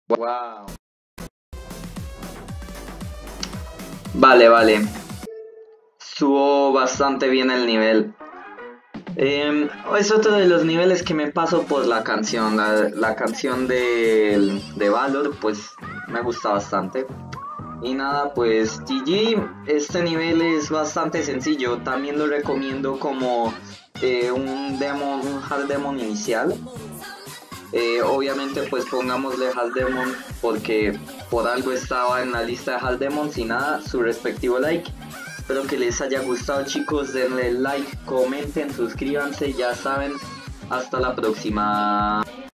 Wow. Vale. Subo bastante bien el nivel. Es otro de los niveles que me paso por la canción. La canción de Valor, pues me gusta bastante. Y nada, pues GG, este nivel es bastante sencillo. También lo recomiendo como un hard demon inicial. Obviamente pues pongámosle Hal Demon porque por algo estaba en la lista de Hal Demons y nada, su respectivo like. Espero que les haya gustado, chicos, denle like, comenten, suscríbanse, ya saben, hasta la próxima.